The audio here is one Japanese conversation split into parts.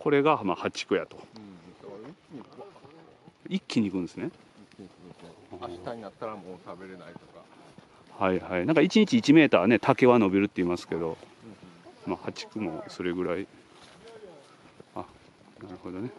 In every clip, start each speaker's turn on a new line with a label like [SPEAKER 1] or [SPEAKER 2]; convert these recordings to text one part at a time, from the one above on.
[SPEAKER 1] これがまあ8区やと。一気にいくんですね。
[SPEAKER 2] 明日になったらもう食べれないとか。
[SPEAKER 1] はいはい。なんか1日1メーターね、竹は伸びるって言いますけど、まあ8区もそれぐらい。あ、なるほどね。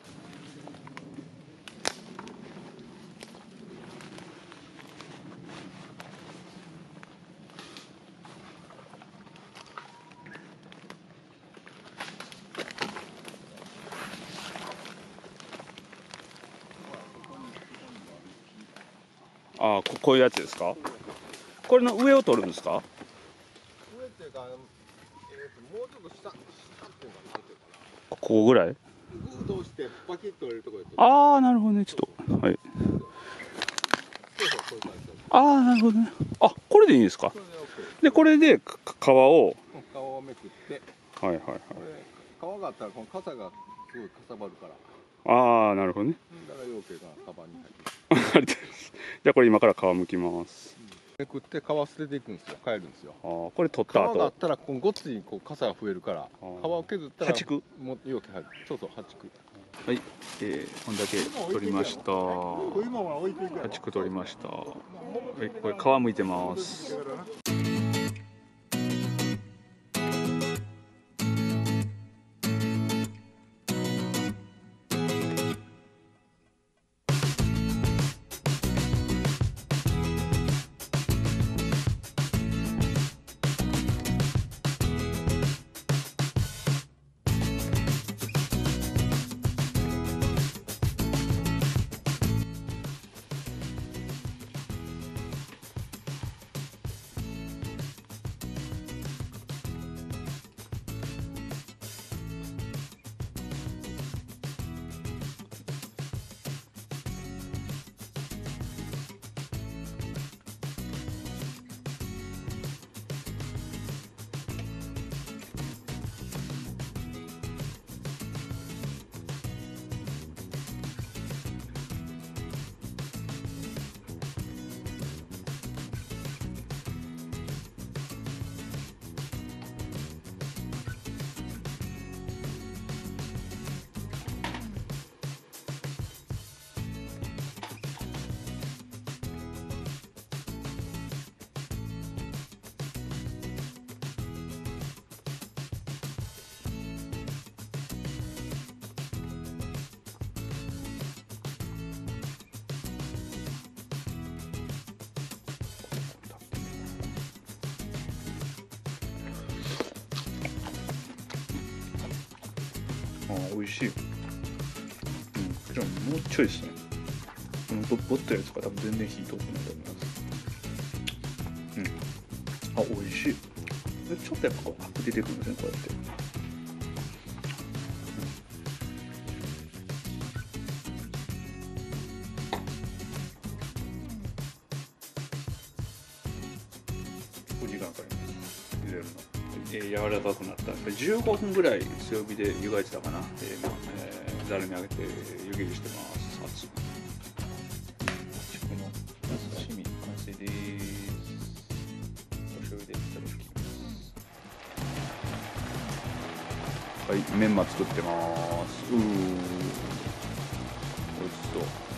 [SPEAKER 1] ああ、こういうやつですか。これの上を取るんですか。
[SPEAKER 2] 上っていうか、もうちょっと下っていうのかな、なんていうかな。
[SPEAKER 1] ここぐらい。
[SPEAKER 2] グーと押してパキッと入れるところで。
[SPEAKER 1] ああ、なるほどね。ちょっとはい。
[SPEAKER 2] そういう感じ。
[SPEAKER 1] ああ、なるほどね。あ、これでいいんですか。で、これで皮を。
[SPEAKER 2] 皮をめくって。
[SPEAKER 1] はいはいはい。
[SPEAKER 2] 皮があったらこの傘がすごいかさばるから。
[SPEAKER 1] ああ、なるほどね。
[SPEAKER 2] だから養鶏がカバンに入ってる。
[SPEAKER 1] ありがとうございます。じゃあこれ今から皮むきます。
[SPEAKER 2] めくって皮捨てていくんですよ。帰るんですよ。
[SPEAKER 1] ああ、これ取っ
[SPEAKER 2] 皮
[SPEAKER 1] た後。
[SPEAKER 2] があったらこのごっついこう傘が増えるから、皮を削ったら
[SPEAKER 1] 8区。
[SPEAKER 2] もう容器入る。そうそう8区。
[SPEAKER 1] はい、こんだけ取りました。8区取りました。はい、これ皮むいてます。ああ、美味しい。じゃあもうちょいですね。このボットやつが多分全然火通ってないと思います。あ、美味しい。ちょっとやっぱこうアク出てくるんですね、こうやって。時間かかります。茹でるの。柔らかくなった。15分ぐらい強火で湯がいてたかな。ざるにあげて湯切りしてます。この刺身完成です。お醤油でいただきます。はい、メンマ作ってます。美味しそう。